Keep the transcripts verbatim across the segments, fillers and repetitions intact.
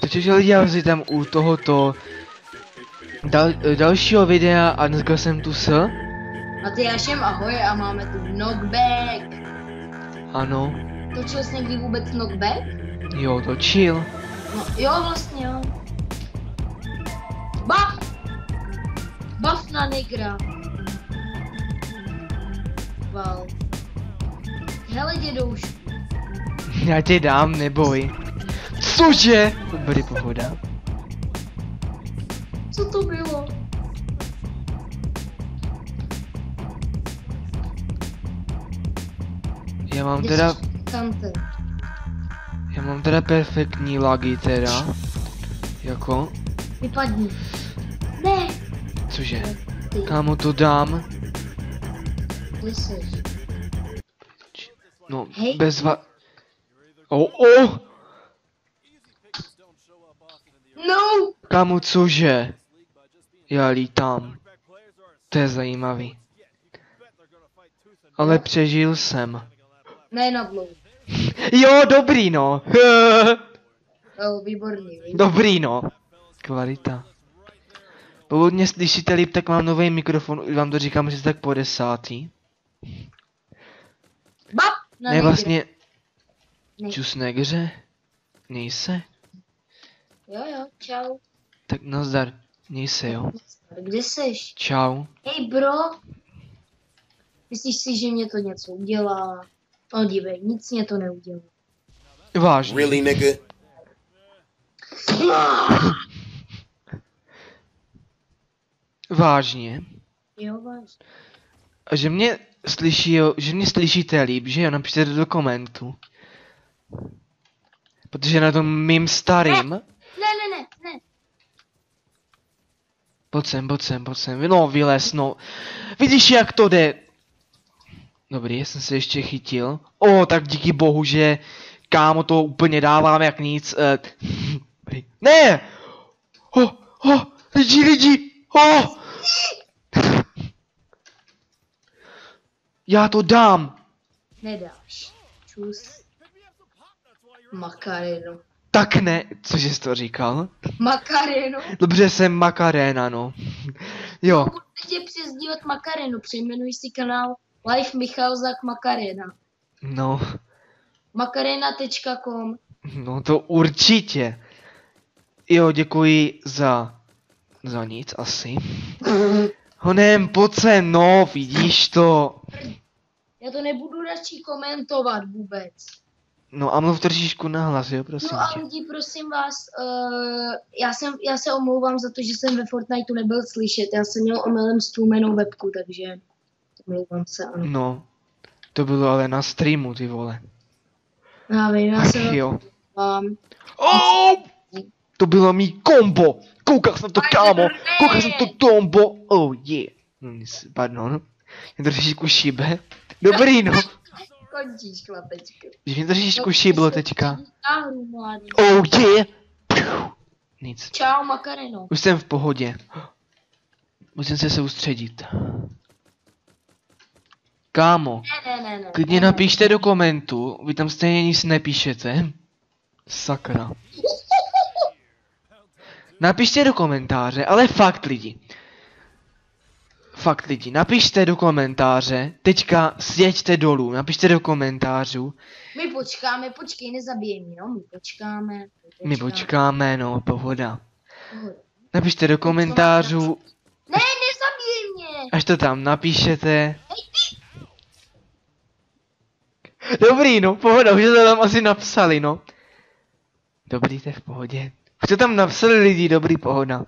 takže lidi, já vás vítám u tohoto dal, dalšího videa a dneska jsem tu s... Matyášem, ahoj, a máme tu knockback. Ano. Točil jsi někdy vůbec knockback? Jo, točil. No jo, vlastně jo. Bav! Bav na negra. Val. Hele, dědoušku. Já tě dám, neboj. Cože? Dobrý, pohoda. Co to bylo? Já mám teda... Kante. Já mám teda perfektní lagy teda. Jako? Vypadni. Ne! Cože? Ty, Kámo, to dám. ty seš. No, Hej. bez va... Oh, oh! No! Kámo, cože? Já lítám. To je zajímavý. Ale přežil jsem. Ne na dlouho. Jo, dobrý no. Jo, výborný. výborný. Dobrý no. Kvalita. Pokud mě slyšíte líp, tak mám nový mikrofon, vám to říkám, že jste tak po desátý. Bap! Na Ne, negra. vlastně... Ne. Čus negře? Měj se? Jo, jo, čau. Tak nazdar. Měj se, jo. Kde seš? Čau. Hej, bro. Myslíš si, že mě to něco udělá? No dívej, nic mě to neudělá. Vážně. Really, nigga? Vážně. Jo, vážně. A že mě slyší, jo, že mě slyšíte líp, že jo, napište to do komentu. Protože na tom mým starým... Ne, ne, ne, ne. Pojď sem, pojď sem, pojď sem, no vylez, no. Vidíš, jak to jde? Dobrý, já jsem se ještě chytil. O, tak díky bohu, že kámo to úplně dávám jak nic. Uh, ne! Oh, oh, lidi, lidi! Oh! Já to dám! Nedáš. Čus. Makareno. Tak ne, cože jsi to říkal? Makareno. Dobře, jsem Makarena, no. Jo. Pokud tě přezdívat Makareno, přejmenuj si kanál Live Michal Zak Makarena. No, Makarena tečka com. no to určitě. Jo, děkuji za... Za nic asi. Honem, pojď sem, no, vidíš to. Já to nebudu radši komentovat vůbec. No a mluv trošičku nahlas, jo, prosím No a tě. lidi, prosím vás, uh, já, jsem, já se omlouvám za to, že jsem ve Fortniteu nebyl slyšet. Já jsem měl omylem stlumenou webku, takže omlouvám se, ano. No, to bylo ale na streamu, ty vole. Já vím, já Ach se jo. omlouvám. Oh! To bylo mý kombo. Koukal jsem to, kámo. Koukal jsem to kombo. Oh yeah. Hm, Pardon. Mě trošičku šibe. Dobrý, no. Končíš, chlapečku. Že mě trošičku šiblo teďka. Táhnu, mladý. Oh yeah. Nic. Čau, Makareno. Už jsem v pohodě. Musím se soustředit. Kámo, Ne, ne, ne, ne. klidně napište do komentu, vy tam stejně nic nepíšete. Sakra. Napište do komentáře, ale fakt lidi. Fakt lidi, napište do komentáře, teďka sjeďte dolů, napište do komentářů. My počkáme, počkej, nezabijej mě, no, my počkáme. My počkáme. My počkáme, no, pohoda. Pohoda. Napište do komentářů, Ne, nezabijej mě! až to tam napíšete. Dobrý, no, pohoda, už to tam asi napsali, no. Dobrý, to je v pohodě. Už to tam napsali lidi, dobrý, pohoda.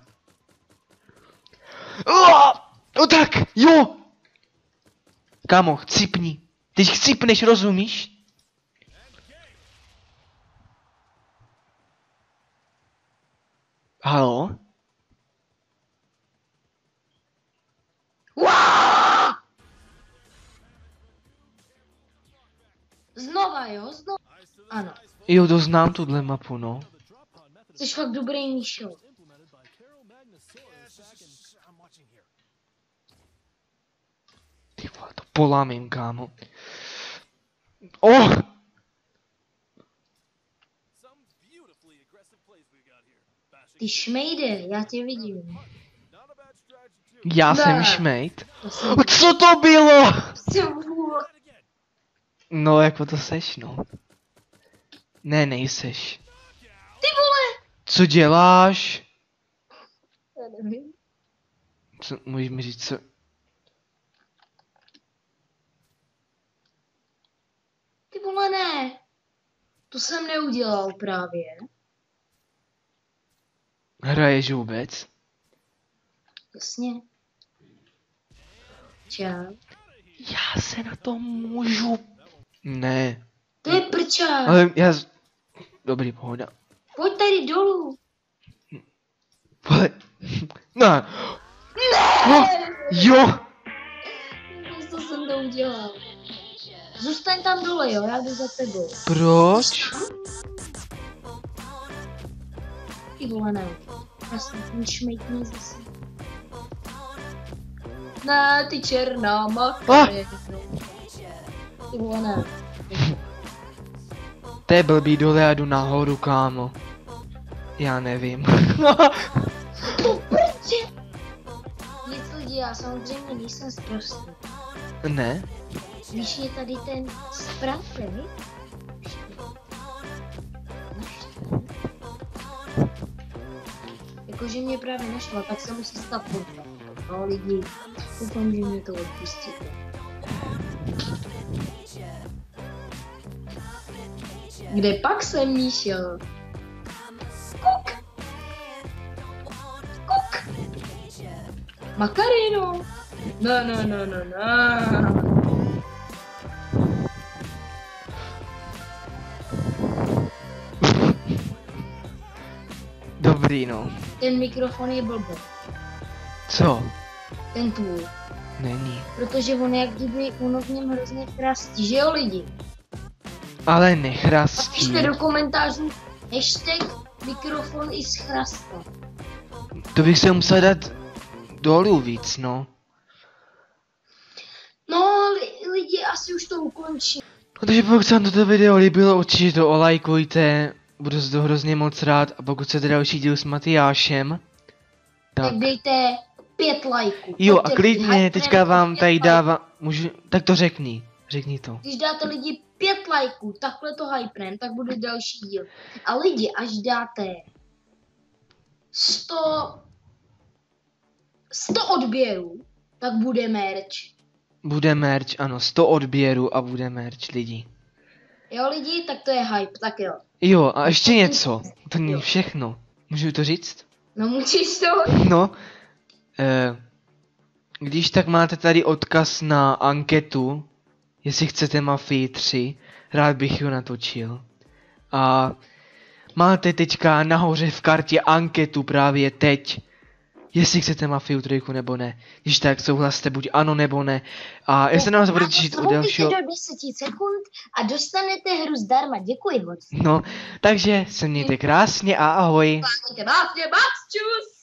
Oh, no tak, jo! Kámo, chcípni. Teď chcípneš, rozumíš? Halo? Uaaaa! Znova, jo, znova. Ano, Jo, to znám tuhle mapu, no. jsi fakt dobrý, Míšo. Ty vole, to polámím, kámo. Oh! Ty šmejde, já tě vidím. Já Ne. jsem šmejt. To jsem... Co to bylo? Jsem vůl. No, jako to seš, no. Ne, nejseš. Ty vole! Co děláš? Já nevím. Co, můžeš mi říct, co... Ty vole, ne. To jsem neudělal právě. Hraješ vůbec? Jasně. Čau. Já se na to můžu... Ne. To je prčák. Ale já... z- Dobrý, pohoda. Pojď tady dolů. Vole. Ne. No. Jo. Co jsem to udělal? Zůstaň tam dole, jo, já jdu za tebou. Proč? Ty vole, ne. Já jsem ten šmejtný zase. Ne, ty černá maka. Ty vole, ne. To je blbý, dole já jdu nahoru, kámo. Já nevím. To prče. Nic lidi, já samozřejmě nejsem zprostý. Ne? Když je tady ten spratej, jakože mě právě našla, tak se musí stát podle. No lidi, doufám, že mě to odpustíte. Kde pak jsem Míšel? Kuk! Kuk! Makarino! No, no, no, no, no. Dobrý, no. Ten mikrofon je blbý. Co? Ten tvůj. Není. Protože on jak kdyby ono v něm hrozně chrastí, že jo lidi? Ale A nechrastí. pište do komentářů hashtag mikrofon i z chrasta. To bych se musel dát dolů víc, no. No li, lidi, asi už to ukončí. No, takže pokud se vám toto video líbilo, určitě to olajkujte. Budu za to hrozně moc rád. A pokud chcete další díl s Matyášem, tak... Tak dejte pět lajků. Jo, a Pojďte klidně, lidi, teďka hype vám pět tady lajků. dávám... Můžu... Tak to řekni. Řekni to. Když dáte lidi pět lajků, takhle to hypnem, tak bude další díl. A lidi, až dáte sto, sto odběrů, tak bude merch. Bude merch, ano, sto odběrů a bude merch lidí. Jo lidi, tak to je hype, tak jo. Jo, a ještě něco. To není Jo. všechno. Můžu to říct? No můžeš to? No. Eh, když tak máte tady odkaz na anketu, jestli chcete Mafii tři, rád bych ji natočil. A máte teďka nahoře v kartě anketu právě teď, jestli chcete Mafii tři nebo ne. Když tak souhlaste buď ano nebo ne. A já se na vás budu těšit u dalšího... do deset sekund a dostanete hru zdarma. Děkuji moc. No, takže se mějte krásně a ahoj. Máte, máte, máte, čus!